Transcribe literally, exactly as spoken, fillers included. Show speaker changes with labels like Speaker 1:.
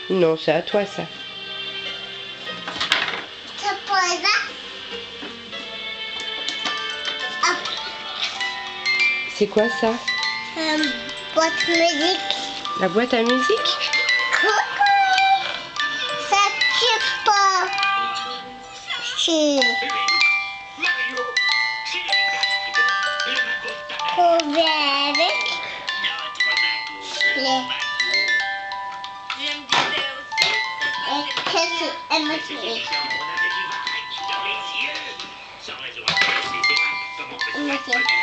Speaker 1: Non, c'est à toi ça.
Speaker 2: Ça pourrait là. Hop.
Speaker 1: C'est quoi ça?
Speaker 2: Euh, boîte musique.
Speaker 1: La boîte à musique?
Speaker 2: Coucou. Ça tue pas. Si. On va avec les... Et qu'est-ce qu'elle me fait? Elle me fait.